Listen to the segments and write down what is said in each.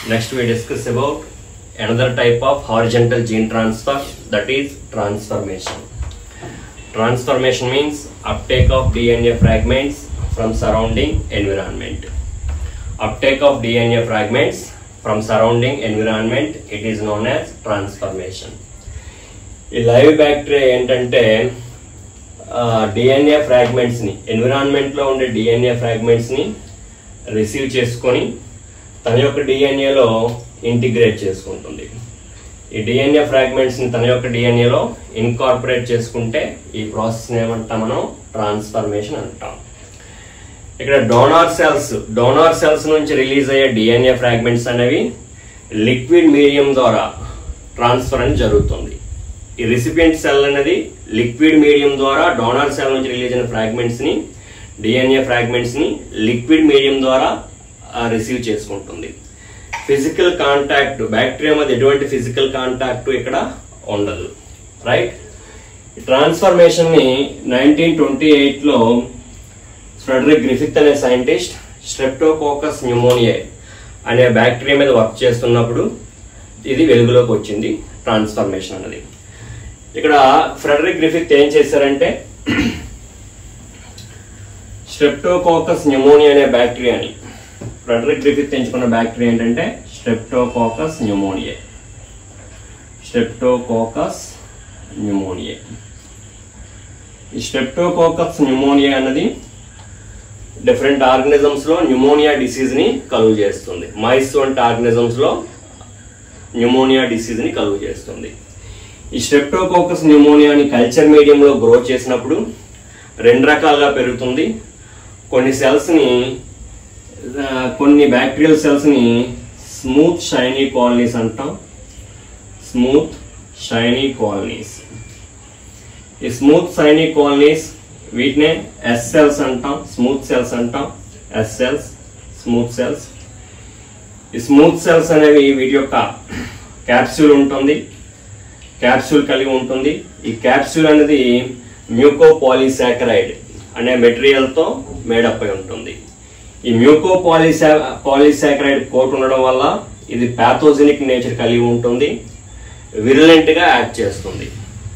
Next we discuss about another type of horizontal gene transfer, that is transformation. Transformation means uptake of DNA fragments from surrounding environment. Uptake of DNA fragments from surrounding environment, it is known as transformation. ఈ live bacteria ఏంటంటే DNA ఫ్రాగ్మెంట్స్ని, ఎన్విరాన్మెంట్లో ఉండే DNA ఫ్రాగ్మెంట్స్ని receive చేసుకొని తన యొక్క డిఎన్ఏలో integrate చేసుకుంటుంది. ఈ డిఎన్ఏ ఫ్రాగ్మెంట్స్ని తన యొక్క డిఎన్ఏలో ఇన్కార్పొరేట్ చేసుకుంటే ఈ ప్రాసెస్ని ఏమంటాం మనం? ట్రాన్స్ఫర్మేషన్ అంటాం. ఇక్కడ డోనార్ సెల్స్ నుంచి రిలీజ్ అయ్యే డిఎన్ఏ ఫ్రాగ్మెంట్స్ అనేవి లిక్విడ్ మీడియం ద్వారా ట్రాన్స్ఫర్ అని జరుగుతుంది. ఈ రిసిపియంట్ సెల్ అనేది లిక్విడ్ మీడియం ద్వారా డోనార్ సెల్ నుంచి రిలీజ్ అయిన ఫ్రాగ్మెంట్స్ని, డిఎన్ఏ ఫ్రాగ్మెంట్స్ని లిక్విడ్ మీడియం ద్వారా రిసీవ్ చేసుకుంటుంది. ఫిజికల్ కాంటాక్ట్, బ్యాక్టీరియా మధ్య ఎటువంటి ఫిజికల్ కాంటాక్ట్ ఇక్కడ ఉండదు. రైట్. ట్రాన్స్ఫర్మేషన్ని 1928లో ఫ్రెడరిక్ గ్రిఫిత్ అనే సైంటిస్ట్ స్ట్రెప్టోకోకస్ న్యూమోనియా అనే బ్యాక్టీరియా మీద వర్క్ చేస్తున్నప్పుడు ఇది వెలుగులోకి వచ్చింది, ట్రాన్స్ఫర్మేషన్ అనేది. ఇక్కడ ఫ్రెడరిక్ గ్రిఫిత్ ఏం చేశారంటే స్ట్రెప్టోకోకస్ న్యూమోనియా అనే బ్యాక్టీరియాని, ఫ్రెడరిక్ గ్రిఫిత్ ఎంచుకున్న బ్యాక్టీరియా ఏంటంటే స్ట్రెప్టోకోకస్ న్యూమోనియా. ఈ స్ట్రెప్టోకోకస్ న్యూమోనియా అన్నది డిఫరెంట్ ఆర్గనిజమ్స్ లో న్యూమోనియా డిసీజ్ ని కలుగు చేస్తుంది. మైస్ వంటి ఆర్గనిజమ్స్ లో న్యూమోనియా డిసీజ్ ని కలుగు చేస్తుంది. ఈ స్ట్రెప్టోకోకస్ న్యూమోనియాని కల్చర్ మీడియంలో గ్రో చేసినప్పుడు రెండు రకాలుగా పెరుగుతుంది. కొన్ని బ్యాక్టీరియల్ సెల్స్ ని స్మూత్ షైనీ కాలనీస్ అంటాం. Smooth shiny colonies. ఈ స్మూత్ షైనీ కాలనీస్ వీటినే ఎస్ సెల్స్ అంటాం, స్మూత్ సెల్స్ అంటాం. S cells, smooth cells. ఈ స్మూత్ సెల్స్ అనేవి వీటి యొక్క క్యాప్సూల్ ఉంటుంది, క్యాప్సూల్ కలిగి ఉంటుంది. ఈ క్యాప్సూల్ అనేది మ్యూకోపాలీసాకరైడ్ అనే మెటీరియల్తో మేడప్ అయి ఉంటుంది. ఈ మ్యూకోపాలీసాకరైడ్ కోట్ ఉండడం వల్ల ఇది ప్యాథోజెనిక్ నేచర్ కలిగి ఉంటుంది, విరులెంట్ గా యాక్ట్ చేస్తుంది.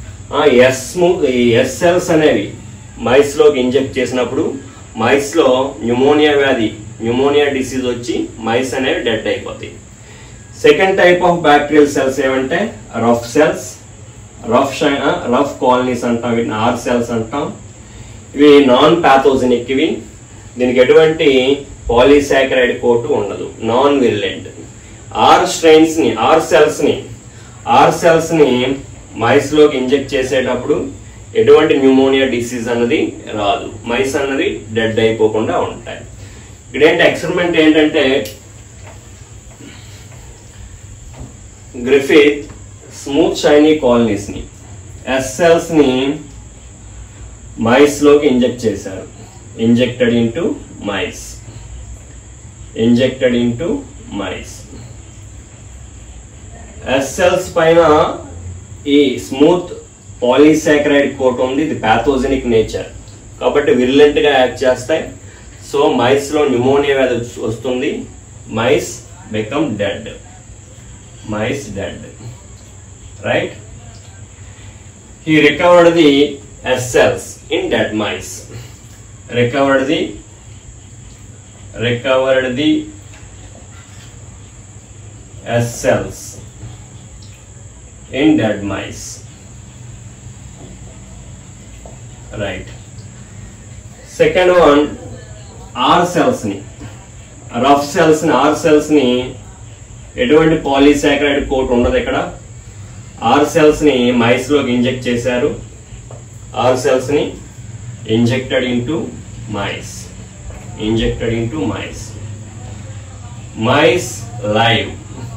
ఈ ఎస్ సెల్స్ అనేవి మైస్ లోకి ఇంజెక్ట్ చేసినప్పుడు మైస్ లో న్యూమోనియా డిసీజ్ వచ్చి మైస్ అనేవి డెడ్ అయిపోతాయి. Second type of bacterial cells ఏమంటే రఫ్ సెల్స్, రఫ్ కాలనీస్ అంటాం. వీటిని ఆర్ సెల్స్ అంటాం. ఇవి నాన్ ప్యాథోజెనిక్. ఇవి దీనికి ఎటువంటి పాలీసాకరైడ్ కోటు ఉండదు, నాన్ విరులెంట్. ఆర్ సెల్స్ ని మైస్ లోకి ఇంజెక్ట్ చేసేటప్పుడు ఎటువంటి న్యూమోనియా డిసీజ్ అన్నది రాదు, మైస్ అన్నది డెడ్ అయిపోకుండా ఉంటాయి. ఇక్కడ ఎక్స్పెరిమెంట్ ఏంటంటే గ్రిఫిత్ స్మూత్ షైనీ కాలనీస్ ని, ఎస్ సెల్స్ ని మైస్ లోకి ఇంజెక్ట్ చేశారు. Injected into mice. S cells పైన ఈ స్మూత్ పాలీసాకరైడ్ కోట్ ఉంది. ఇది ప్యాథోజెనిక్ నేచర్ కాబట్టి విరులెంట్ గా యాక్ట్ చేస్తాయి. సో మైస్ లో న్యూమోనియా వ్యాధి వస్తుంది. Mice become dead. Right? He recovered the S cells in dead mice. Recovered the S cells in dead mice. Right. Second one, R cells ni, rough cells ni, R cells ni ఎటువంటి polysaccharide coat ఉండదు. ఇక్కడ R cells ని mice లోకి inject చేశారు. R cells ని injected into mice live.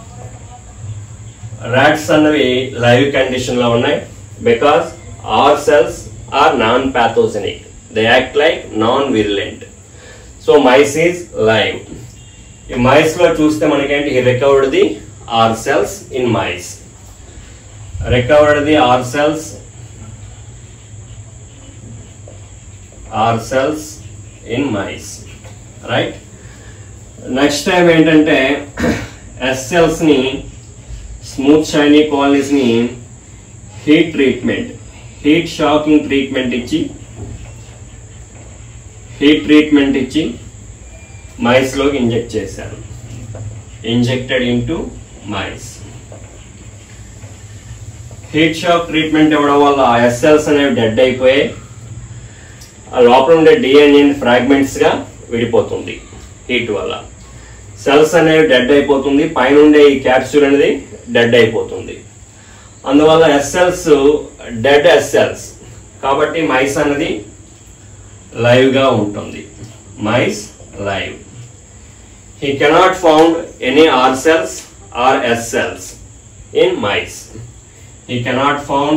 Rats అన్నవి live condition లో ఉన్నాయి. Because R cells are non pathogenic, they act like non virulent. So mice is live. ఈ మైస్ లో చూస్తే మనకేంటి, recovered the R cells in mice. Recovered the R cells in mice. Right. Next time ఏంటంటే S సెల్స్ని smooth shiny కాలనీస్ని heat shocking treatment ఇచ్చి మైస్లోకి inject చేశారు. Injected into mice. Heat shock treatment ఇవ్వడం వల్ల ఎస్ సెల్స్ అనేవి డెడ్ అయిపోయి ఆ లోపల ఉండే డిఎన్ఏ ఫ్రాగ్మెంట్స్గా విడిపోతుంది. హీట్ వల్ల సెల్స్ అనేవి డెడ్ అయిపోతుంది, పైన ఉండే ఈ క్యాప్సూల్ అనేది డెడ్ అయిపోతుంది. అందువల్ల S cells dead S cells కాబట్టి మైస్ అనేది లైవ్గా ఉంటుంది. Mice live. He cannot found any R cells or S cells in mice. He cannot found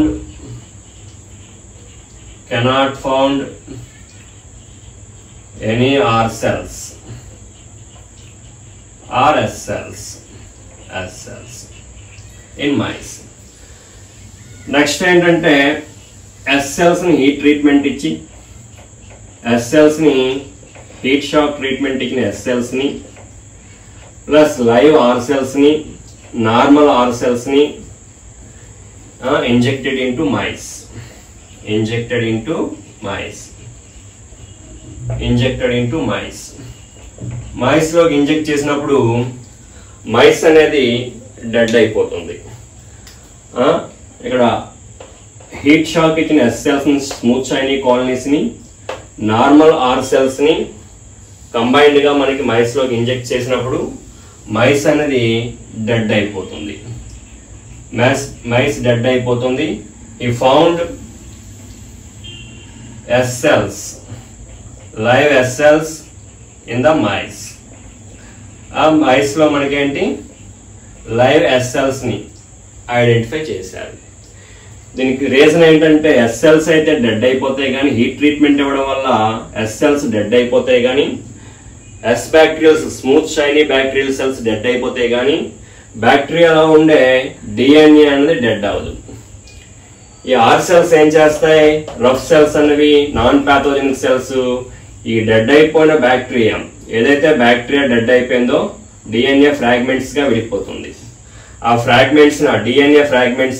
any R cells or S cells in mice. Next ఏంటంటే S cells ని heat treatment ఇచ్చి S cells ని heat shock treatment ఇచ్చిన S cells ని plus live R cells ని normal R cells ని injected into mice. Mice లోకి inject చేసినప్పుడు మైస్ అనేది డెడ్ అయిపోతుంది. ఇక్కడ హీట్ షాక్ ఇచ్చిన ఎస్ సెల్స్ ని స్మూత్ షైనీ కాలనీస్ ని నార్మల్ ఆర్ సెల్స్ ని కంబైన్డ్ గా మనకి మైస్ లోకి ఇంజెక్ట్ చేసినప్పుడు మైస్ అనేది డెడ్ అయిపోతుంది. మైస్ డెడ్ అయిపోతుంది. ఈ found S cells, live S cells in the mice. ఆ మైస్ లో మనకేంటి లైవ్ ఎస్ సెల్స్ ని ఐడెంటిఫై చేశారు. దీనికి రీజన్ ఏంటంటే ఎస్ సెల్స్ అయితే డెడ్ అయిపోతాయి కానీ హీట్ ట్రీట్మెంట్ ఇవ్వడం వల్ల ఎస్ సెల్స్ డెడ్ అయిపోతాయి కానీ S bacterials smooth shiny bacterial cells dead అయిపోతాయి కానీ బ్యాక్టీరియాలో ఉండే డిఎన్ఏ అనేది డెడ్ అవ్వదు. ఈ ఆర్ సెల్స్ ఏం చేస్తాయి, రఫ్ సెల్స్ అనేవి నాన్ ప్యాథోజెనిక్ సెల్స్. ఈ డెడ్ అయిపోయిన బ్యాక్టీరియా ఏదైతే బ్యాక్టీరియా డెడ్ అయిపోయిందో డిఎన్ఏ ఫ్రాగ్మెంట్స్ గా విడిపోతుంది. ఆ ఫ్రాగ్మెంట్స్ ని డిఎన్ఏ ఫ్రాగ్మెంట్స్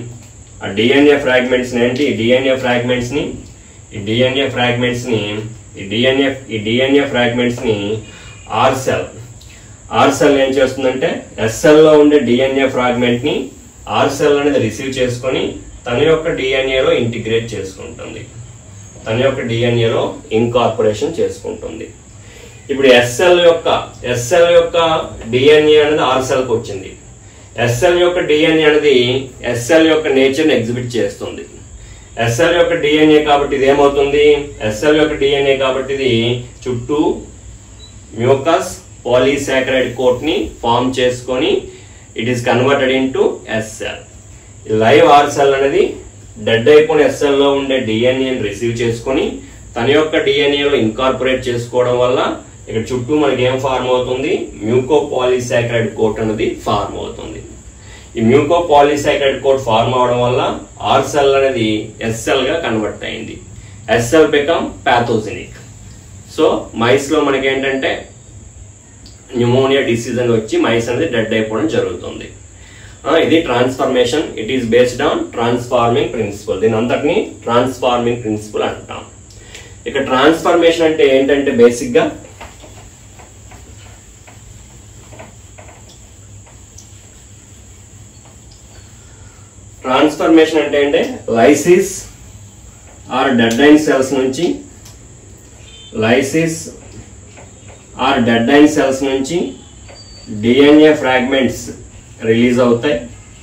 ని ఆర్ సెల్ ఏం చేస్తుందంటే ఎస్ఎల్ లో ఉండే డిఎన్ఏ ఫ్రాగ్మెంట్ ని ఆర్ సెల్ అనేది రిసీవ్ చేసుకొని తన యొక్క డిఎన్ఏలో ఇంటిగ్రేట్ చేసుకుంటుంది, తన యొక్క డిఎన్ఏలో ఇన్కార్పొరేషన్ చేసుకుంటుంది. ఇప్పుడు ఎస్ఎల్ యొక్క డిఎన్ఏ అనేది ఆర్ సెల్ కి వచ్చింది. ఎస్ఎల్ యొక్క డిఎన్ఏ అనేది ఎస్ఎల్ యొక్క నేచర్ ని ఎగ్జిబిట్ చేస్తుంది. ఎస్ఎల్ యొక్క డిఎన్ఏ కాబట్టి ఇది ఏమవుతుంది, ఎస్ఎల్ యొక్క డిఎన్ఏ కాబట్టి ఇది చుట్టూ మ్యూకస్ పాలీసాకరైడ్ కోట్ ని ఫామ్ చేసుకొని it is converted into SL. Live R cell అనేది డెడ్ అయిపోయిన ఎస్ఎల్ లో ఉండే డిఎన్ఏని రిసీవ్ చేసుకొని తన యొక్క డిఎన్ఏలో ఇన్కార్పొరేట్ చేసుకోవడం వల్ల ఇక్కడ చుట్టూ మనకి ఏం ఫార్మ్ అవుతుంది, మ్యూకో పాలీసాకరైడ్ కోట్ అనేది ఫార్మ్ అవుతుంది. ఈ మ్యూకో పాలీసాకరైడ్ కోట్ ఫార్మ్ అవడం వల్ల ఆర్ సెల్ అనేది ఎస్ఎల్ గా కన్వర్ట్ అయింది. SL become pathogenic. So mice లో మనకి ఏంటంటే న్యూమోనియా డిసీజ్ అని వచ్చి మైస్ అనేది డెడ్ అయిపోవడం జరుగుతుంది. ఇది ట్రాన్స్ఫర్మేషన్. It is based on transforming principle. దీని అంతటిని ట్రాన్స్ఫార్మింగ్ ప్రిన్సిపల్ అంటాం. ఇక ట్రాన్స్ఫర్మేషన్ అంటే ఏంటంటే బేసిక్ గా ట్రాన్స్ఫర్మేషన్ అంటే లైసిస్ ఆర్ డెడ్ అయిన సెల్స్ నుంచి డిఎన్ఏ ఫ్రాగ్మెంట్స్ రిలీజ్ అవుతాయి.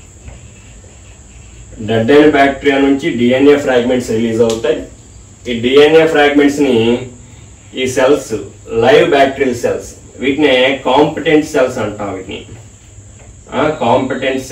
డెడ్ అయిన బ్యాక్టీరియా నుంచి డిఎన్ఏ ఫ్రాగ్మెంట్స్ రిలీజ్ అవుతాయి. ఈ డిఎన్ఏ ఫ్రాగ్మెంట్స్ ని ఈ సెల్స్ లైవ్ బ్యాక్టీరియల్ సెల్స్ వీటిని కాంపిటెంట్ సెల్స్ అంటాం. Competent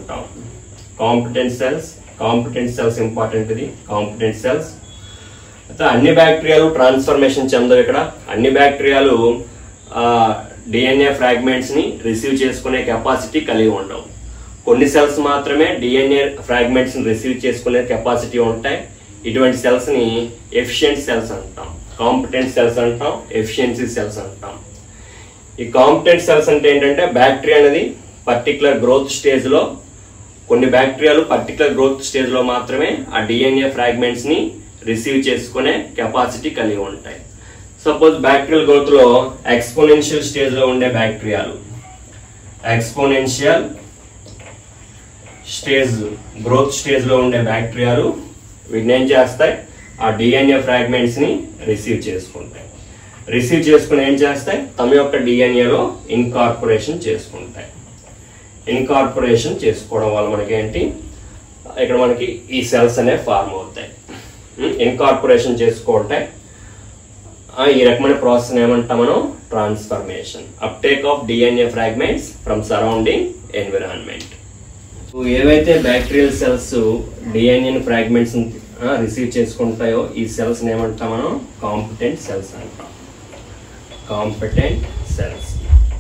cells important. ఇది కాంపిటెంట్ సెల్స్. అయితే అన్ని బ్యాక్టీరియాలు ట్రాన్స్ఫర్మేషన్ చెందవు. ఇక్కడ అన్ని బ్యాక్టీరియాలు డిఎన్ఏ ఫ్రాగ్మెంట్స్ ని రిసీవ్ చేసుకునే కెపాసిటీ కలిగి ఉండవు. కొన్ని సెల్స్ మాత్రమే డిఎన్ఏ ఫ్రాగ్మెంట్స్ ని రిసీవ్ చేసుకునే కెపాసిటీ ఉంటాయి. ఇటువంటి సెల్స్ ని ఎఫిషియెంట్ సెల్స్ అంటాం, కాంపిటెంట్ సెల్స్ అంటాం, ఎఫిషియన్సీ సెల్స్ అంటాం. ఈ కాంపిటెంట్ సెల్స్ అంటే ఏంటంటే బ్యాక్టీరియా అనేది పర్టికులర్ గ్రోత్ స్టేజ్లో, కొన్ని బ్యాక్టీరియాలు పర్టికులర్ గ్రోత్ స్టేజ్లో మాత్రమే ఆ డిఎన్ఏ ఫ్రాగ్మెంట్స్ని రిసీవ్ చేసుకునే కెపాసిటీ కలిగి ఉంటాయి. సపోజ్ బ్యాక్టీరియల్ గ్రోత్లో ఎక్స్పోనెన్షియల్ స్టేజ్లో ఉండే బ్యాక్టీరియాలు, ఎక్స్పోనెన్షియల్ స్టేజ్ గ్రోత్ స్టేజ్లో ఉండే బ్యాక్టీరియాలు వీటిని ఏం చేస్తాయి, ఆ డిఎన్ఏ ఫ్రాగ్మెంట్స్ని రిసీవ్ చేసుకుంటాయి. రిసీవ్ చేసుకుని ఏం చేస్తాయి, తమ యొక్క డిఎన్ఏలో ఇన్కార్పొరేషన్ చేసుకుంటాయి. ఇన్కార్పొరేషన్ చేసుకోవడం వల్ల మనకి ఏంటి, ఇక్కడ మనకి ఈ సెల్స్ అనేవి ఫార్మ్ అవుతాయి. ఇన్కార్పొరేషన్ చేసుకుంటే ఈ రకమైన ప్రాసెస్ ఏమంటాం మనం, transformation, uptake of DNA fragments from surrounding environment. ఏవైతే bacterial cells DNA fragments receive చేసుకుంటాయో ఈ సెల్స్ ఏమంటాం మనం, కాంపిటెంట్ సెల్స్ అంటాం. కాంపిటెంట్ సెల్స్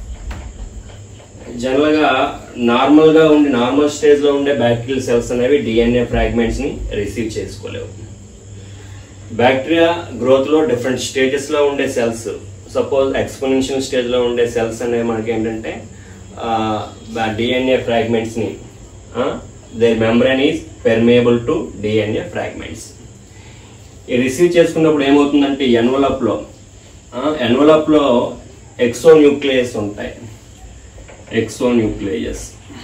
జనరల్గా నార్మల్ స్టేజ్లో ఉండే బ్యాక్టీరియల్ సెల్స్ అనేవి డిఎన్ఏ ఫ్రాగ్మెంట్స్ని రిసీవ్ చేసుకోలేవు. బ్యాక్టీరియా గ్రోత్లో డిఫరెంట్ స్టేజెస్లో ఉండే సెల్స్, సపోజ్ ఎక్స్పోనెన్షియల్ స్టేజ్లో ఉండే సెల్స్ అనేవి మనకి ఏంటంటే డిఎన్ఏ ఫ్రాగ్మెంట్స్ని, their membrane is permeable to DNA fragments. ఈ రిసీవ్ చేసుకున్నప్పుడు ఏమవుతుందంటే ఎన్వలప్లో ఎక్సోన్యూక్లియస్ ఉంటాయి. ఎక్సోన్యూక్లియస్,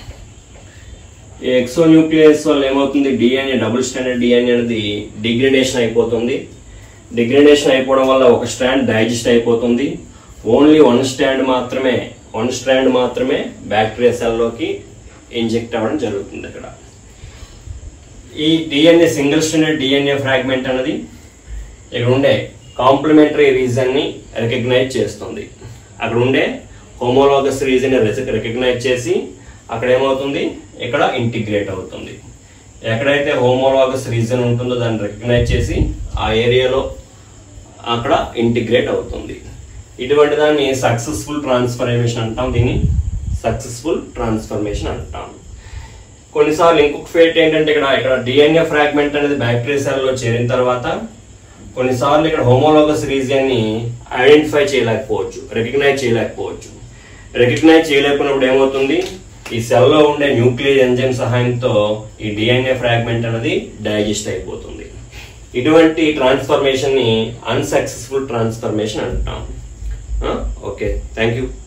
ఈ ఎక్సోన్యూక్లియస్ వల్ల ఏమవుతుంది, డిఎన్ఏ డబుల్ స్టాండర్డ్ డిఎన్ఏ అనేది డిగ్రేడేషన్ అయిపోతుంది. డిగ్రేడేషన్ అయిపోవడం వల్ల ఒక స్ట్రాండ్ డైజెస్ట్ అయిపోతుంది. ఓన్లీ వన్ స్ట్రాండ్ మాత్రమే బ్యాక్టీరియా సెల్లోకి ఇంజెక్ట్ అవ్వడం జరుగుతుంది. అక్కడ ఈ DNA single standard DNA fragment అనేది ఇక్కడ ఉండే కాంప్లిమెంటరీ రీజన్ని రికగ్నైజ్ చేస్తుంది. అక్కడ ఉండే హోమోలాగస్ రీజన్ రికగ్నైజ్ చేసి అక్కడ ఏమవుతుంది, ఇక్కడ ఇంటిగ్రేట్ అవుతుంది. ఎక్కడైతే హోమోలాగస్ రీజన్ ఉంటుందో దాన్ని రికగ్నైజ్ చేసి ఆ ఏరియాలో అక్కడ ఇంటిగ్రేట్ అవుతుంది. ఇటువంటి దాన్ని సక్సెస్ఫుల్ ట్రాన్స్ఫర్మేషన్ అంటాం. దీన్ని సక్సెస్ఫుల్ ట్రాన్స్ఫర్మేషన్ అంటాం. కొన్నిసార్లు ఇంకొక ఫేట్ ఏంటంటే ఇక్కడ డిఎన్ఏ ఫ్రాగ్మెంట్ అనేది బ్యాక్టీరియా సెల్లో చేరిన తర్వాత కొన్నిసార్లు ఇక్కడ హోమోలాగస్ రీజియన్ని ఐడెంటిఫై చేయలేకపోవచ్చు, రికగ్నైజ్ చేయలేకున్నప్పుడు ఏమవుతుంది, ఈ సెల్లో ఉండే న్యూక్లియర్ ఎంజైమ్ సహాయంతో ఈ డిఎన్ఏ ఫ్రాగ్మెంట్ అనేది డైజెస్ట్ అయిపోతుంది. ఇటువంటి ట్రాన్స్ఫర్మేషన్ ని అన్సక్సెస్ఫుల్ ట్రాన్స్ఫర్మేషన్ అంటాం. Okay, thank you.